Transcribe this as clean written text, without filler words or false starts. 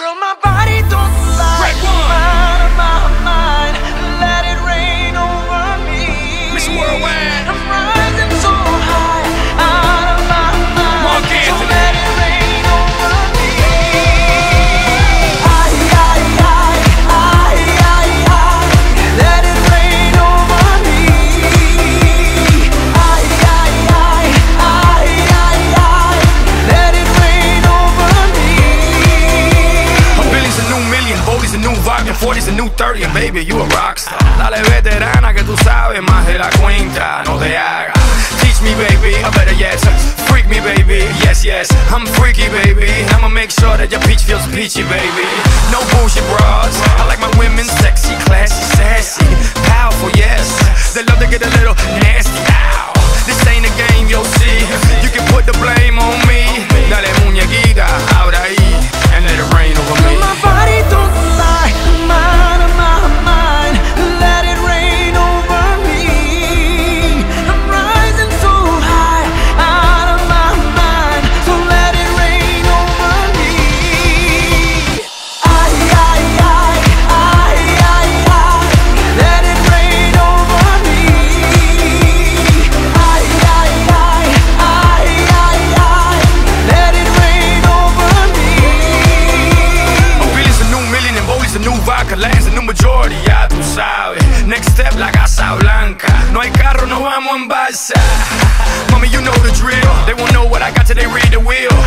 Girl, my body don't lie. Out of my mind, let it rain over me. Miss Worldwide. I'm rising so high, out of my mind. Marc, so let it rain over me. Let it rain over me. Let it rain over me. A billion's a new million, Voli's a new vodka, 40's a new 30, and baby, you a rockstar. Dale veterana que tú sabes más de la cuenta, no te hagas. Teach me, baby, or better yet, freak me, baby. Yes, yes, I'm freaky, baby. I'ma make sure that your peach feels peachy, baby. No bullshit bras. I like my women sexy, classy, sassy, powerful, yes. They love to get a little nasty. Ow. This ain't a game, you'll see. You can put the blame on me. Dale muñequita, abre and let it rain over me. My body don't lie, I'm out of my mind. Let it rain over me. I'm rising so high, out of my mind. So let it rain over me. Let it rain over me. Let it rain over me. A billion's a new million and Voli's a new vodka, land's a new majority, ya tú sabes. Next step, la Casa Blanca. No hay carro, no vamos en balsa. Mommy, you know the drill. They won't know what I got till they read the wheel.